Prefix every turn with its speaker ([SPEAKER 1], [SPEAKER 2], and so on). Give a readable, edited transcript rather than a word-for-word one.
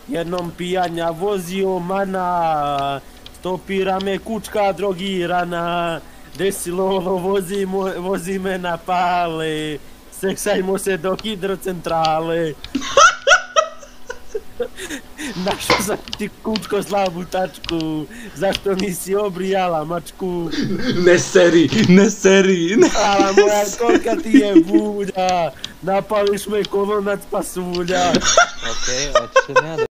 [SPEAKER 1] Jednom pijanja vozio mana, stopira me kučka drogirana, desilo vozi me na pale, seksajmo se do hidrocentrale. Našao sam ti kučko slabu tačku, zašto nisi obrijala mačku?
[SPEAKER 2] Ne seri.
[SPEAKER 1] Ala moja, kolika ti je bulja, napališ me kolonac pasulja.
[SPEAKER 3] Okej, odsumja.